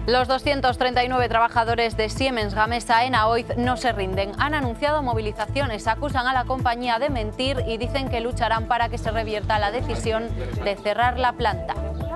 Los 239 trabajadores de Siemens Gamesa en Aoiz no se rinden. Han anunciado movilizaciones, acusan a la compañía de mentir y dicen que lucharán para que se revierta la decisión de cerrar la planta.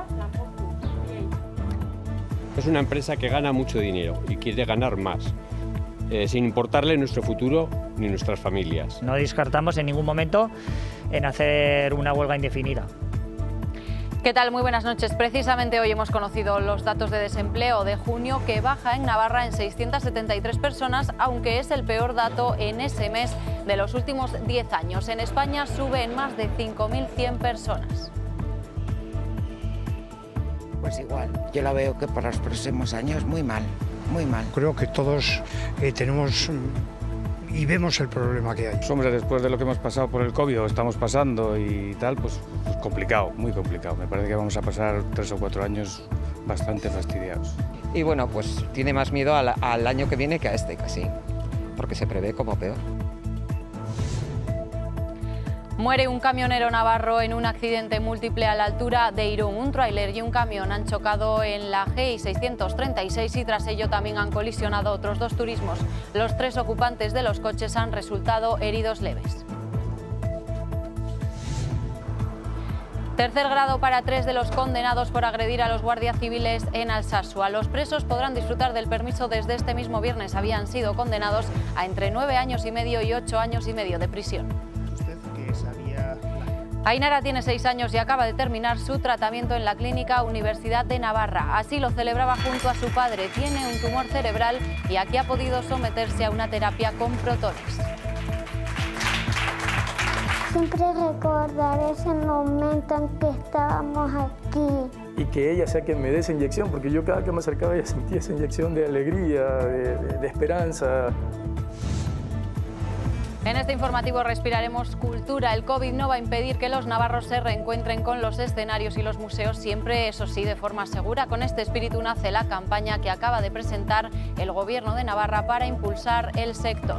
Es una empresa que gana mucho dinero y quiere ganar más, sin importarle nuestro futuro ni nuestras familias. No descartamos en ningún momento en hacer una huelga indefinida. ¿Qué tal? Muy buenas noches. Precisamente hoy hemos conocido los datos de desempleo de junio, que baja en Navarra en 673 personas, aunque es el peor dato en ese mes de los últimos 10 años. En España sube en más de 5.100 personas. Pues igual, yo la veo que para los próximos años muy mal, muy mal. Creo que todos tenemos y vemos el problema que hay. Hombre, después de lo que hemos pasado por el COVID o estamos pasando y tal, pues complicado, muy complicado. Me parece que vamos a pasar 3 o 4 años bastante fastidiados. Y bueno, pues tiene más miedo al año que viene que a este casi, porque se prevé como peor. Muere un camionero navarro en un accidente múltiple a la altura de Irún. Un tráiler y un camión han chocado en la GI 636 y tras ello también han colisionado otros 2 turismos. Los 3 ocupantes de los coches han resultado heridos leves. Tercer grado para 3 de los condenados por agredir a los guardias civiles en Alsasua. Los presos podrán disfrutar del permiso desde este mismo viernes. Habían sido condenados a entre 9 años y medio y 8 años y medio de prisión. Ainara tiene 6 años y acaba de terminar su tratamiento en la Clínica Universidad de Navarra. Así lo celebraba junto a su padre. Tiene un tumor cerebral y aquí ha podido someterse a una terapia con protones. Siempre recordaré ese momento en que estábamos aquí. Y que ella sea quien me dé esa inyección, porque yo cada que me acercaba ella sentía esa inyección de alegría, de esperanza. En este informativo respiraremos cultura. El COVID no va a impedir que los navarros se reencuentren con los escenarios y los museos, siempre, eso sí, de forma segura. Con este espíritu nace la campaña que acaba de presentar el Gobierno de Navarra para impulsar el sector.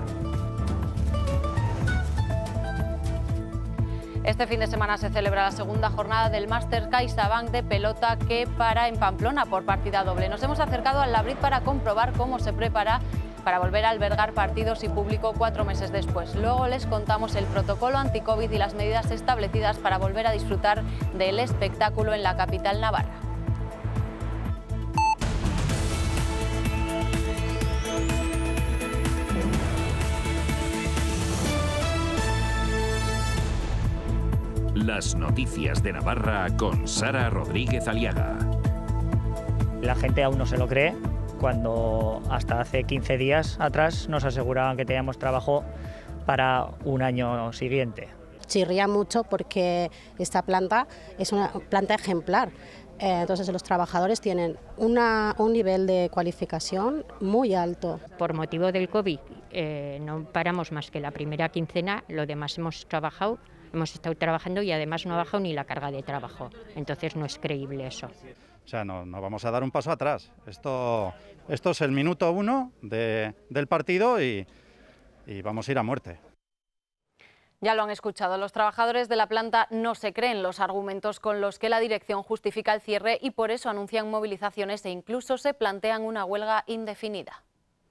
Este fin de semana se celebra la segunda jornada del Máster CaixaBank de pelota que para en Pamplona por partida doble. Nos hemos acercado al Labrit para comprobar cómo se prepara para volver a albergar partidos y público 4 meses después. Luego les contamos el protocolo anti-COVID y las medidas establecidas para volver a disfrutar del espectáculo en la capital navarra. Las noticias de Navarra con Sara Rodríguez Aliaga. La gente aún no se lo cree, cuando hasta hace 15 días atrás nos aseguraban que teníamos trabajo para un año siguiente. Chirría mucho porque esta planta es una planta ejemplar. Entonces los trabajadores tienen un nivel de cualificación muy alto. Por motivo del COVID no paramos más que la primera quincena, lo demás hemos estado trabajando y además no ha bajado ni la carga de trabajo. Entonces no es creíble eso. O sea, no vamos a dar un paso atrás. Esto es el minuto 1 del partido y vamos a ir a muerte. Ya lo han escuchado, los trabajadores de la planta no se creen los argumentos con los que la dirección justifica el cierre y por eso anuncian movilizaciones e incluso se plantean una huelga indefinida.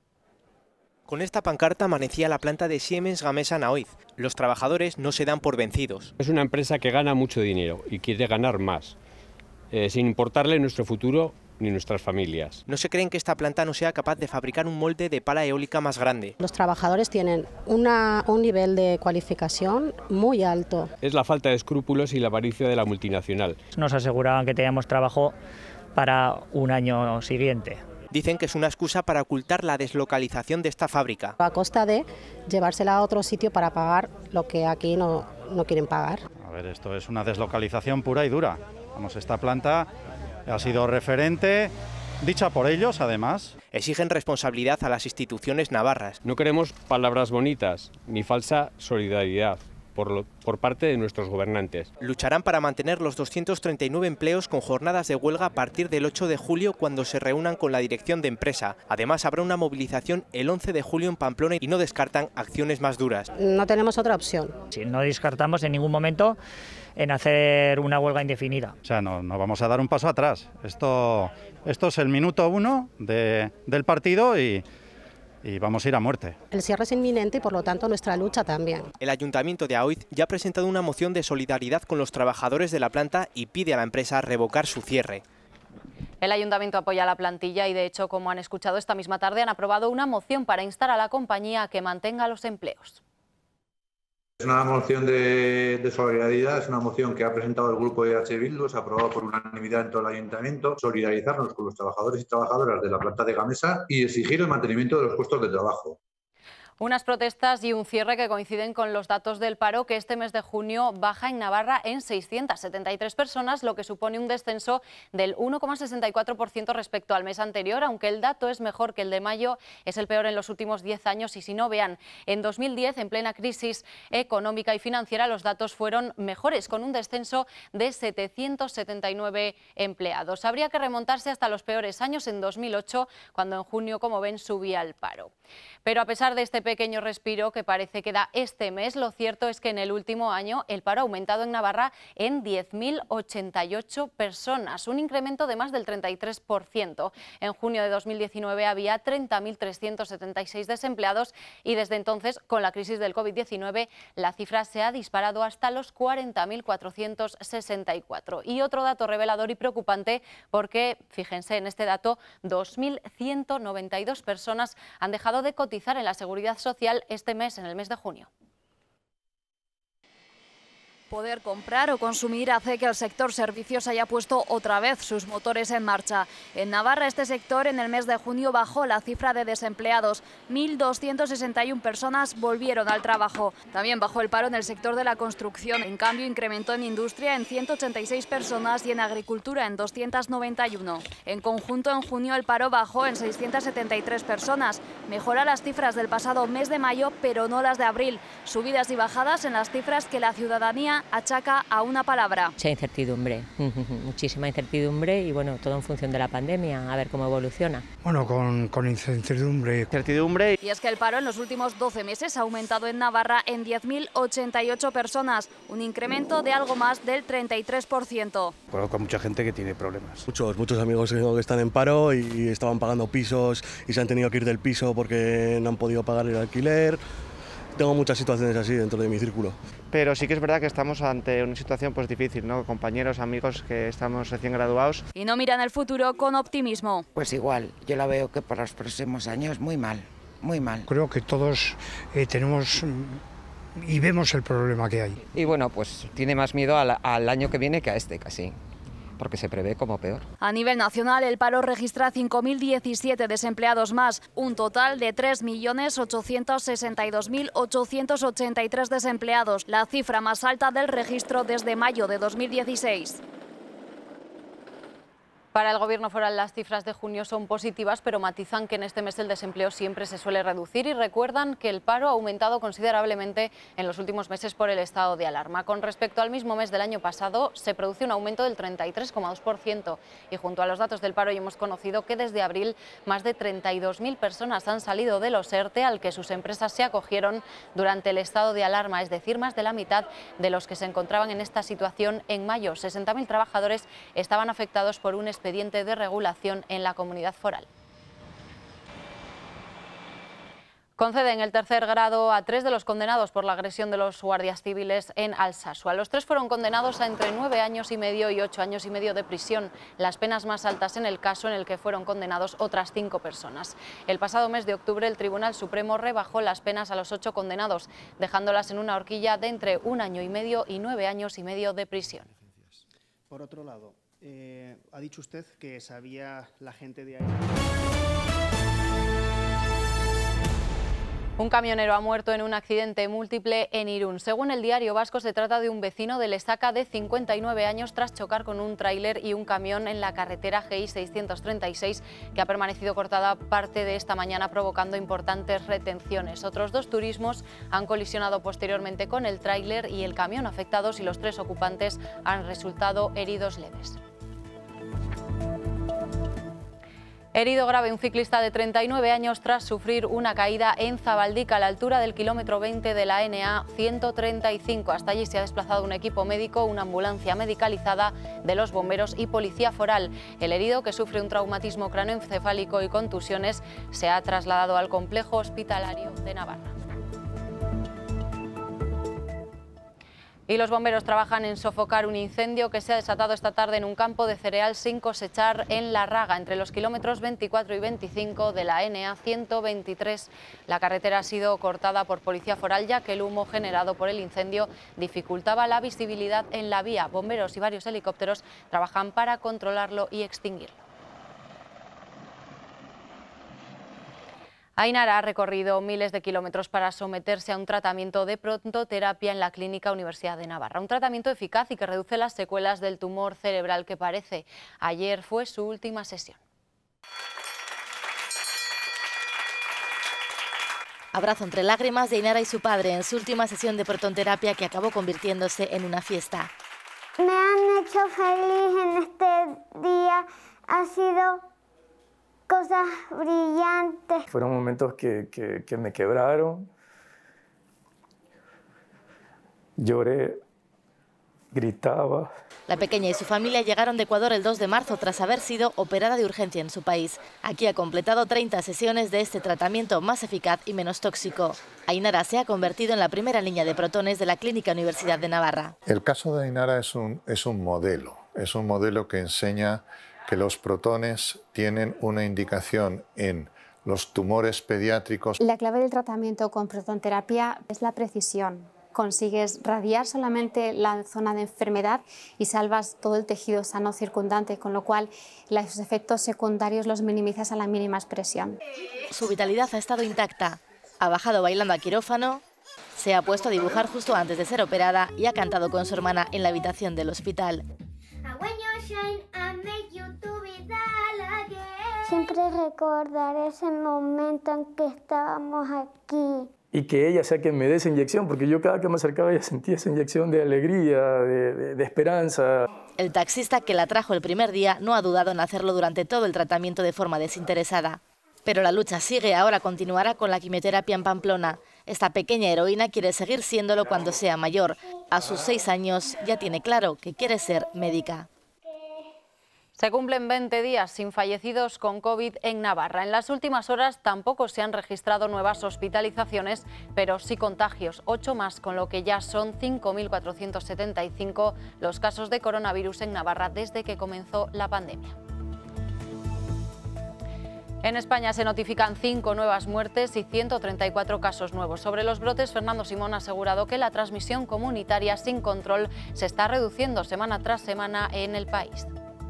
Con esta pancarta amanecía la planta de Siemens Gamesa en Aoiz. Los trabajadores no se dan por vencidos. Es una empresa que gana mucho dinero y quiere ganar más, sin importarle nuestro futuro ni nuestras familias. No se creen que esta planta no sea capaz de fabricar un molde de pala eólica más grande. Los trabajadores tienen un nivel de cualificación muy alto. Es la falta de escrúpulos y la avaricia de la multinacional. Nos aseguraban que teníamos trabajo para un año siguiente. Dicen que es una excusa para ocultar la deslocalización de esta fábrica. A costa de llevársela a otro sitio para pagar lo que aquí no quieren pagar. A ver, esto es una deslocalización pura y dura. Vamos, esta planta ha sido referente, dicha por ellos además. Exigen responsabilidad a las instituciones navarras. No queremos palabras bonitas ni falsa solidaridad por parte de nuestros gobernantes. Lucharán para mantener los 239 empleos con jornadas de huelga a partir del 8 de julio cuando se reúnan con la dirección de empresa. Además habrá una movilización el 11 de julio en Pamplona y no descartan acciones más duras. No tenemos otra opción. Sí, no descartamos en ningún momento en hacer una huelga indefinida. O sea, no vamos a dar un paso atrás. Esto es el minuto 1 del partido y vamos a ir a muerte. El cierre es inminente y por lo tanto nuestra lucha también. El Ayuntamiento de Aoiz ya ha presentado una moción de solidaridad con los trabajadores de la planta y pide a la empresa revocar su cierre. El Ayuntamiento apoya a la plantilla y, de hecho, como han escuchado esta misma tarde, han aprobado una moción para instar a la compañía a que mantenga los empleos. Es una moción de solidaridad, es una moción que ha presentado el grupo de EH Bildu, se ha aprobado por unanimidad en todo el Ayuntamiento, solidarizarnos con los trabajadores y trabajadoras de la planta de Gamesa y exigir el mantenimiento de los puestos de trabajo. Unas protestas y un cierre que coinciden con los datos del paro, que este mes de junio baja en Navarra en 673 personas, lo que supone un descenso del 1,64% respecto al mes anterior, aunque el dato es mejor que el de mayo, es el peor en los últimos 10 años y si no, vean, en 2010, en plena crisis económica y financiera, los datos fueron mejores, con un descenso de 779 empleados. Habría que remontarse hasta los peores años en 2008, cuando en junio, como ven, subía el paro. Pero a pesar de este pequeño respiro que parece que da este mes, lo cierto es que en el último año el paro ha aumentado en Navarra en 10.088 personas, un incremento de más del 33%. En junio de 2019 había 30.376 desempleados y desde entonces, con la crisis del COVID-19, la cifra se ha disparado hasta los 40.464. Y otro dato revelador y preocupante porque, fíjense en este dato, 2.192 personas han dejado de cotizar en la Seguridad Social este mes, en el mes de junio. Poder comprar o consumir hace que el sector servicios haya puesto otra vez sus motores en marcha. En Navarra, este sector en el mes de junio bajó la cifra de desempleados. 1.261 personas volvieron al trabajo. También bajó el paro en el sector de la construcción. En cambio, incrementó en industria en 186 personas y en agricultura en 291. En conjunto, en junio el paro bajó en 673 personas. Mejora las cifras del pasado mes de mayo, pero no las de abril. Subidas y bajadas en las cifras que la ciudadanía achaca a una palabra. Mucha incertidumbre, muchísima incertidumbre y bueno, todo en función de la pandemia, a ver cómo evoluciona. Bueno, con incertidumbre. Y es que el paro en los últimos 12 meses ha aumentado en Navarra en 10.088 personas, un incremento de algo más del 33%. Conozco a mucha gente que tiene problemas. Muchos amigos que están en paro y estaban pagando pisos y se han tenido que ir del piso porque no han podido pagar el alquiler. Tengo muchas situaciones así dentro de mi círculo. Pero sí que es verdad que estamos ante una situación pues difícil, ¿no? Compañeros, amigos que estamos recién graduados. Y no miran el futuro con optimismo. Pues igual, yo la veo que para los próximos años muy mal, muy mal. Creo que todos tenemos y vemos el problema que hay. Y bueno, pues tiene más miedo al año que viene que a este casi, porque se prevé como peor. A nivel nacional, el paro registra 5.017 desempleados más, un total de 3.862.883 desempleados, la cifra más alta del registro desde mayo de 2016. Para el Gobierno foral las cifras de junio son positivas, pero matizan que en este mes el desempleo siempre se suele reducir y recuerdan que el paro ha aumentado considerablemente en los últimos meses por el estado de alarma. Con respecto al mismo mes del año pasado, se produce un aumento del 33,2% y junto a los datos del paro ya hemos conocido que desde abril más de 32.000 personas han salido de los ERTE al que sus empresas se acogieron durante el estado de alarma, es decir, más de la mitad de los que se encontraban en esta situación en mayo. 60.000 trabajadores estaban afectados por un expediente de regulación en la comunidad foral. Conceden el tercer grado a 3 de los condenados por la agresión de los guardias civiles en Alsasua. Los 3 fueron condenados a entre 9 años y medio y 8 años y medio de prisión, las penas más altas en el caso en el que fueron condenados otras 5 personas. El pasado mes de octubre el Tribunal Supremo rebajó las penas a los 8 condenados, dejándolas en una horquilla de entre 1 año y medio y 9 años y medio de prisión. Por otro lado, ha dicho usted que sabía la gente de ahí. Un camionero ha muerto en un accidente múltiple en Irún. Según el Diario Vasco, se trata de un vecino de Lesaca de 59 años tras chocar con un tráiler y un camión en la carretera GI 636, que ha permanecido cortada parte de esta mañana, provocando importantes retenciones. Otros 2 turismos han colisionado posteriormente con el tráiler y el camión afectados y los 3 ocupantes han resultado heridos leves. Herido grave un ciclista de 39 años tras sufrir una caída en Zabaldica, a la altura del kilómetro 20 de la NA 135. Hasta allí se ha desplazado un equipo médico, una ambulancia medicalizada de los bomberos y policía foral. El herido, que sufre un traumatismo cráneoencefálico y contusiones, se ha trasladado al complejo hospitalario de Navarra. Y los bomberos trabajan en sofocar un incendio que se ha desatado esta tarde en un campo de cereal sin cosechar en La Raga, entre los kilómetros 24 y 25 de la NA 123. La carretera ha sido cortada por policía foral, ya que el humo generado por el incendio dificultaba la visibilidad en la vía. Bomberos y varios helicópteros trabajan para controlarlo y extinguirlo. Ainara ha recorrido miles de kilómetros para someterse a un tratamiento de prontoterapia en la Clínica Universidad de Navarra. Un tratamiento eficaz y que reduce las secuelas del tumor cerebral que padece. Ayer fue su última sesión. Abrazo entre lágrimas de Ainara y su padre en su última sesión de protonterapia, que acabó convirtiéndose en una fiesta. Me han hecho feliz en este día. Ha sido cosas brillantes. Fueron momentos que me quebraron. Lloré, gritaba. La pequeña y su familia llegaron de Ecuador el 2 de marzo tras haber sido operada de urgencia en su país. Aquí ha completado 30 sesiones de este tratamiento más eficaz y menos tóxico. Ainara se ha convertido en la primera línea de protones de la Clínica Universidad de Navarra. El caso de Ainara es un modelo que enseña que los protones tienen una indicación en los tumores pediátricos. La clave del tratamiento con protonterapia es la precisión. Consigues radiar solamente la zona de enfermedad y salvas todo el tejido sano circundante, con lo cual los efectos secundarios los minimizas a la mínima expresión. Su vitalidad ha estado intacta. Ha bajado bailando a quirófano, se ha puesto a dibujar justo antes de ser operada y ha cantado con su hermana en la habitación del hospital. Siempre recordaré ese momento en que estábamos aquí. Y que ella sea quien me dé esa inyección, porque yo cada que me acercaba ella sentía esa inyección de alegría, de esperanza. El taxista que la trajo el primer día no ha dudado en hacerlo durante todo el tratamiento de forma desinteresada. Pero la lucha sigue, ahora continuará con la quimioterapia en Pamplona. Esta pequeña heroína quiere seguir siéndolo cuando sea mayor. A sus 6 años ya tiene claro que quiere ser médica. Se cumplen 20 días sin fallecidos con COVID en Navarra. En las últimas horas tampoco se han registrado nuevas hospitalizaciones, pero sí contagios, 8 más, con lo que ya son 5.475 los casos de coronavirus en Navarra desde que comenzó la pandemia. En España se notifican 5 nuevas muertes y 134 casos nuevos. Sobre los brotes, Fernando Simón ha asegurado que la transmisión comunitaria sin control se está reduciendo semana tras semana en el país.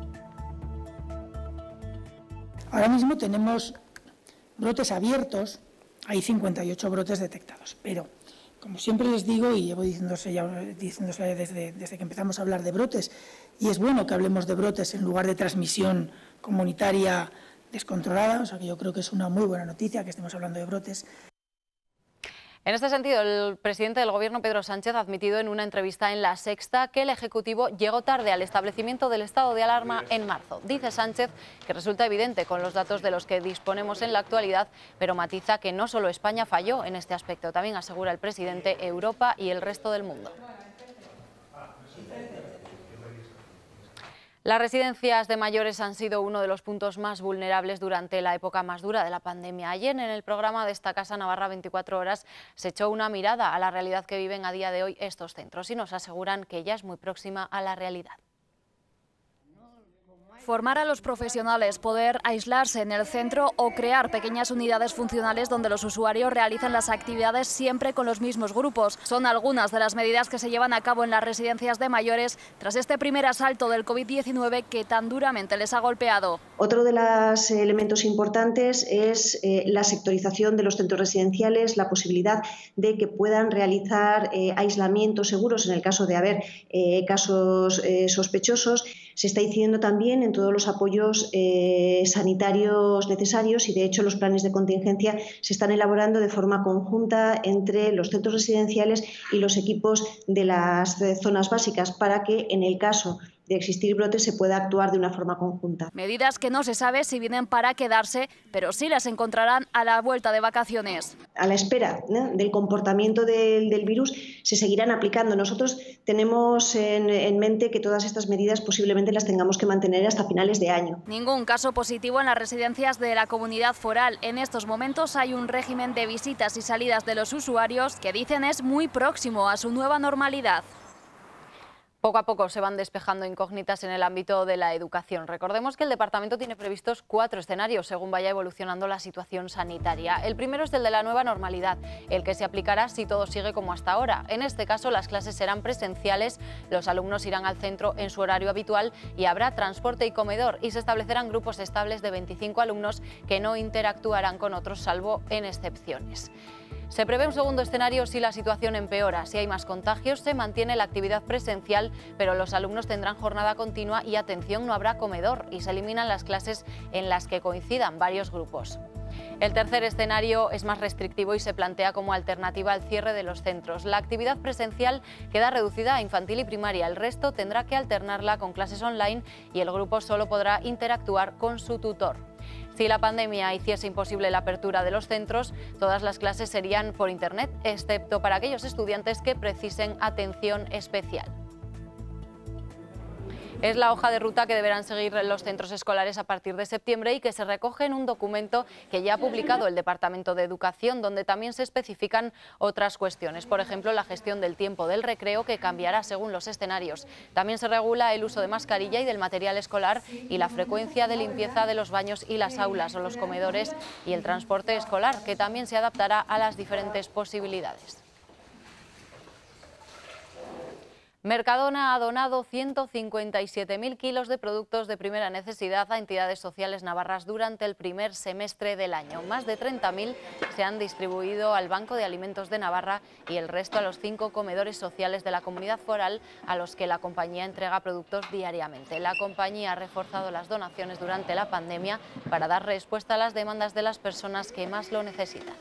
Ahora mismo tenemos brotes abiertos, hay 58 brotes detectados, pero como siempre les digo, y llevo diciéndose desde que empezamos a hablar de brotes, y es bueno que hablemos de brotes en lugar de transmisión comunitaria descontrolada, o sea que yo creo que es una muy buena noticia que estemos hablando de brotes. En este sentido, el presidente del Gobierno, Pedro Sánchez, ha admitido en una entrevista en La Sexta que el Ejecutivo llegó tarde al establecimiento del estado de alarma en marzo. Dice Sánchez que resulta evidente con los datos de los que disponemos en la actualidad, pero matiza que no solo España falló en este aspecto. También asegura el presidente Europa y el resto del mundo. Las residencias de mayores han sido uno de los puntos más vulnerables durante la época más dura de la pandemia. Ayer, en el programa de esta casa Navarra 24 horas, se echó una mirada a la realidad que viven a día de hoy estos centros y nos aseguran que ya es muy próxima a la realidad. Formar a los profesionales, poder aislarse en el centro o crear pequeñas unidades funcionales donde los usuarios realizan las actividades siempre con los mismos grupos. Son algunas de las medidas que se llevan a cabo en las residencias de mayores tras este primer asalto del COVID-19 que tan duramente les ha golpeado. Otro de los elementos importantes es la sectorización de los centros residenciales, la posibilidad de que puedan realizar aislamientos seguros en el caso de haber casos sospechosos. Se está incidiendo también en todos los apoyos sanitarios necesarios y, de hecho, los planes de contingencia se están elaborando de forma conjunta entre los centros residenciales y los equipos de las zonas básicas para que, en el caso de existir brotes se pueda actuar de una forma conjunta. Medidas que no se sabe si vienen para quedarse, pero sí las encontrarán a la vuelta de vacaciones. A la espera, ¿no?, del comportamiento del virus se seguirán aplicando. Nosotros tenemos en mente que todas estas medidas posiblemente las tengamos que mantener hasta finales de año. Ningún caso positivo en las residencias de la Comunidad Foral. En estos momentos hay un régimen de visitas y salidas de los usuarios que dicen es muy próximo a su nueva normalidad. Poco a poco se van despejando incógnitas en el ámbito de la educación. Recordemos que el departamento tiene previstos 4 escenarios según vaya evolucionando la situación sanitaria. El primero es el de la nueva normalidad, el que se aplicará si todo sigue como hasta ahora. En este caso, las clases serán presenciales, los alumnos irán al centro en su horario habitual y habrá transporte y comedor, y se establecerán grupos estables de 25 alumnos que no interactuarán con otros salvo en excepciones. Se prevé un segundo escenario si la situación empeora. Si hay más contagios, se mantiene la actividad presencial, pero los alumnos tendrán jornada continua y, atención, no habrá comedor y se eliminan las clases en las que coincidan varios grupos. El tercer escenario es más restrictivo y se plantea como alternativa al cierre de los centros. La actividad presencial queda reducida a infantil y primaria. El resto tendrá que alternarla con clases online y el grupo solo podrá interactuar con su tutor. Si la pandemia hiciese imposible la apertura de los centros, todas las clases serían por Internet, excepto para aquellos estudiantes que precisen atención especial. Es la hoja de ruta que deberán seguir los centros escolares a partir de septiembre y que se recoge en un documento que ya ha publicado el Departamento de Educación, donde también se especifican otras cuestiones. Por ejemplo, la gestión del tiempo del recreo, que cambiará según los escenarios. También se regula el uso de mascarilla y del material escolar y la frecuencia de limpieza de los baños y las aulas o los comedores y el transporte escolar, que también se adaptará a las diferentes posibilidades. Mercadona ha donado 157.000 kilos de productos de primera necesidad a entidades sociales navarras durante el primer semestre del año. Más de 30.000 se han distribuido al Banco de Alimentos de Navarra y el resto a los 5 comedores sociales de la Comunidad Foral, a los que la compañía entrega productos diariamente. La compañía ha reforzado las donaciones durante la pandemia para dar respuesta a las demandas de las personas que más lo necesitan.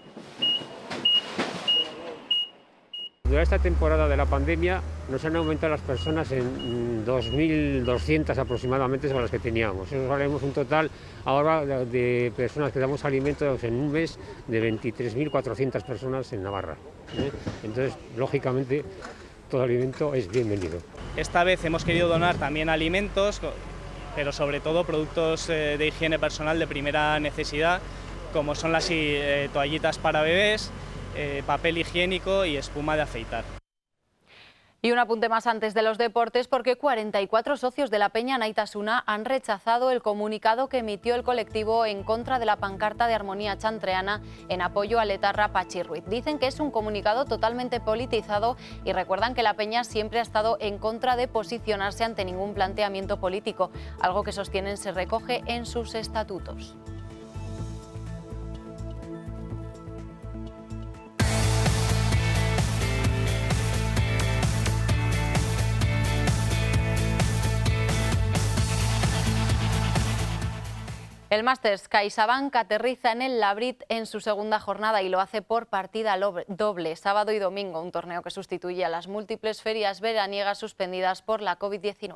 Durante esta temporada de la pandemia nos han aumentado las personas en 2.200 aproximadamente sobre las que teníamos. Nos haremos un total ahora de personas que damos alimentos en un mes de 23.400 personas en Navarra. Entonces, lógicamente, todo alimento es bienvenido. Esta vez hemos querido donar también alimentos, pero sobre todo productos de higiene personal de primera necesidad, como son las toallitas para bebés, papel higiénico y espuma de afeitar. Y un apunte más antes de los deportes, porque 44 socios de la Peña Naitasuna han rechazado el comunicado que emitió el colectivo en contra de la pancarta de Armonía Chantreana en apoyo a l'etarra Patxi Ruiz. Dicen que es un comunicado totalmente politizado y recuerdan que la Peña siempre ha estado en contra de posicionarse ante ningún planteamiento político, algo que sostienen se recoge en sus estatutos. El Masters CaixaBank aterriza en el Labrit en su segunda jornada y lo hace por partida doble, sábado y domingo, un torneo que sustituye a las múltiples ferias veraniegas suspendidas por la COVID-19.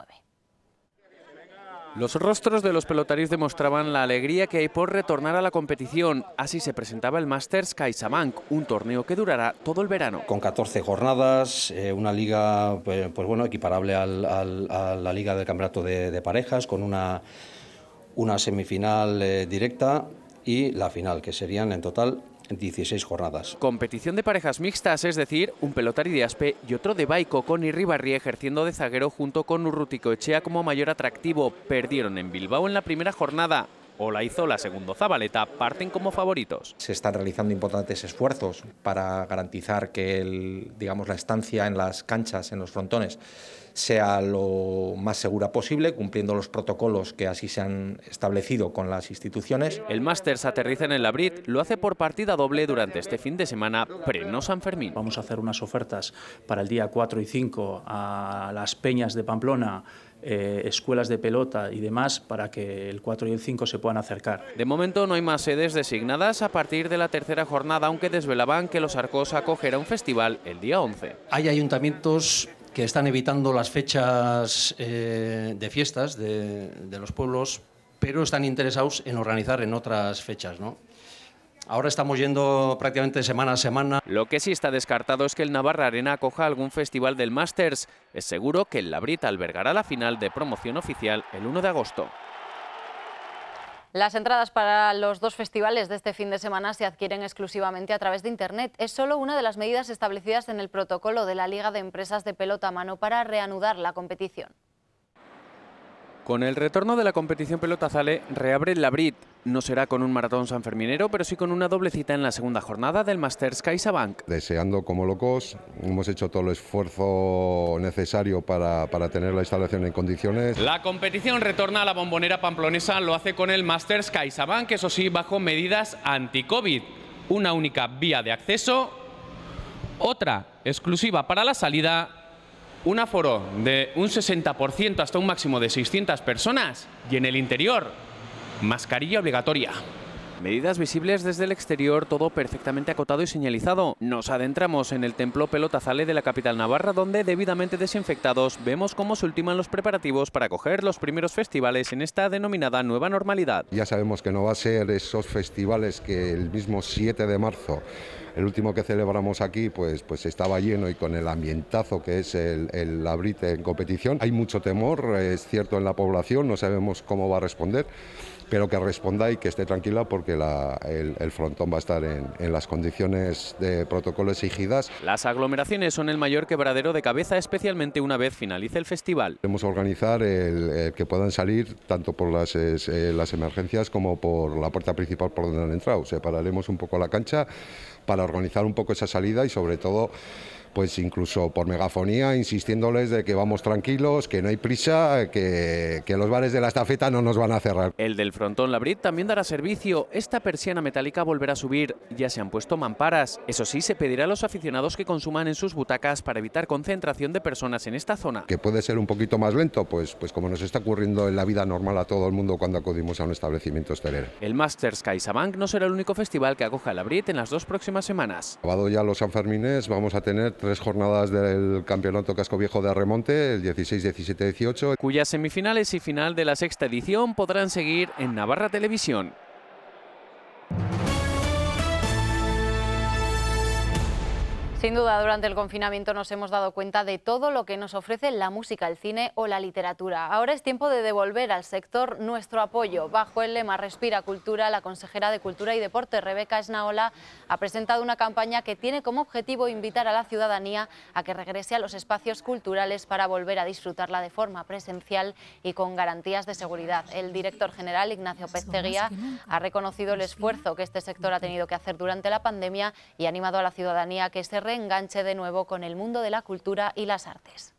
Los rostros de los pelotaris demostraban la alegría que hay por retornar a la competición. Así se presentaba el Masters CaixaBank, un torneo que durará todo el verano. Con 14 jornadas, una liga pues bueno, equiparable a la liga del campeonato de parejas, con una semifinal directa y la final, que serían en total 16 jornadas. Competición de parejas mixtas, es decir, un pelotari de Aspe y otro de Baico, con Irribarri ejerciendo de zaguero junto con Urruticoechea como mayor atractivo. Perdieron en Bilbao en la primera jornada. Olaizola, segundo Zabaleta, parten como favoritos. Se están realizando importantes esfuerzos para garantizar que la estancia en las canchas, en los frontones, sea lo más segura posible, cumpliendo los protocolos que así se han establecido con las instituciones. El Masters aterriza en el Labrit, lo hace por partida doble durante este fin de semana pre-no San Fermín. Vamos a hacer unas ofertas para el día 4 y 5 a las peñas de Pamplona, escuelas de pelota y demás, para que el 4 y el 5 se puedan acercar. De momento no hay más sedes designadas a partir de la tercera jornada, aunque desvelaban que Los Arcos acogerá un festival el día 11. Hay ayuntamientos que están evitando las fechas de fiestas de los pueblos, pero están interesados en organizar en otras fechas, ¿no? Ahora estamos yendo prácticamente semana a semana. Lo que sí está descartado es que el Navarra Arena acoja algún festival del Masters. Es seguro que el Labrit albergará la final de promoción oficial el 1 de agosto. Las entradas para los dos festivales de este fin de semana se adquieren exclusivamente a través de Internet. Es solo una de las medidas establecidas en el protocolo de la Liga de Empresas de Pelota Mano para reanudar la competición. Con el retorno de la competición pelotazale, reabre el Labrit. No será con un maratón sanferminero, pero sí con una doble cita en la segunda jornada del Masters CaixaBank. Deseando como locos, hemos hecho todo el esfuerzo necesario para tener la instalación en condiciones. La competición retorna a la Bombonera pamplonesa, lo hace con el Masters CaixaBank, eso sí, bajo medidas anti-COVID. Una única vía de acceso, otra exclusiva para la salida, un aforo de un 60% hasta un máximo de 600 personas y en el interior, mascarilla obligatoria. Medidas visibles desde el exterior, todo perfectamente acotado y señalizado. Nos adentramos en el templo pelotazale de la capital navarra, donde, debidamente desinfectados, vemos cómo se ultiman los preparativos para acoger los primeros festivales en esta denominada nueva normalidad. Ya sabemos que no va a ser esos festivales que el mismo 7 de marzo, el último que celebramos aquí, pues estaba lleno y con el ambientazo que es el Labrit en competición. Hay mucho temor, es cierto, en la población, no sabemos cómo va a responder, pero que responda y que esté tranquila porque el frontón va a estar en las condiciones de protocolo exigidas. Las aglomeraciones son el mayor quebradero de cabeza, especialmente una vez finalice el festival. Queremos organizar el que puedan salir tanto por las emergencias como por la puerta principal por donde han entrado. Separaremos un poco la cancha para organizar un poco esa salida y sobre todo pues incluso por megafonía, insistiéndoles de que vamos tranquilos, que no hay prisa, que los bares de la estafeta no nos van a cerrar. El del frontón Labrit también dará servicio. Esta persiana metálica volverá a subir. Ya se han puesto mamparas. Eso sí, se pedirá a los aficionados que consuman en sus butacas para evitar concentración de personas en esta zona. Que puede ser un poquito más lento, pues como nos está ocurriendo en la vida normal a todo el mundo cuando acudimos a un establecimiento hostelero. El Masters CaixaBank no será el único festival que acoja el Labrit en las 2 próximas semanas. Acabado ya los Sanfermines, vamos a tener 3 jornadas del Campeonato Casco Viejo de Remonte, el 16, 17, 18. Cuyas semifinales y final de la 6ª edición podrán seguir en Navarra Televisión. Sin duda, durante el confinamiento nos hemos dado cuenta de todo lo que nos ofrece la música, el cine o la literatura. Ahora es tiempo de devolver al sector nuestro apoyo. Bajo el lema Respira Cultura, la consejera de Cultura y Deporte, Rebeca Esnaola, ha presentado una campaña que tiene como objetivo invitar a la ciudadanía a que regrese a los espacios culturales para volver a disfrutarla de forma presencial y con garantías de seguridad. El director general, Ignacio Pezzeguía, ha reconocido el esfuerzo que este sector ha tenido que hacer durante la pandemia y ha animado a la ciudadanía a que se reenganche de nuevo con el mundo de la cultura y las artes.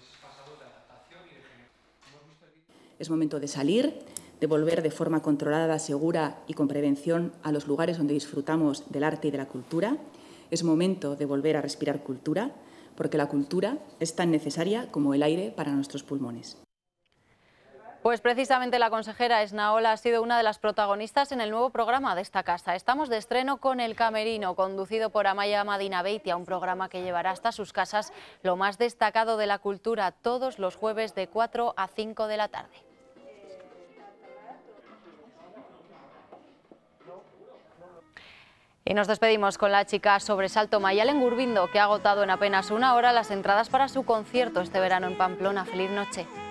Es momento de salir, de volver de forma controlada, segura y con prevención a los lugares donde disfrutamos del arte y de la cultura. Es momento de volver a respirar cultura, porque la cultura es tan necesaria como el aire para nuestros pulmones. Pues precisamente la consejera Esnaola ha sido una de las protagonistas en el nuevo programa de esta casa. Estamos de estreno con El Camerino, conducido por Amaya Madinabeitia, un programa que llevará hasta sus casas lo más destacado de la cultura todos los jueves de 4 a 5 de la tarde. Y nos despedimos con la chica Sobresalto Mayalen Gurbindo, que ha agotado en apenas 1 hora las entradas para su concierto este verano en Pamplona. ¡Feliz noche!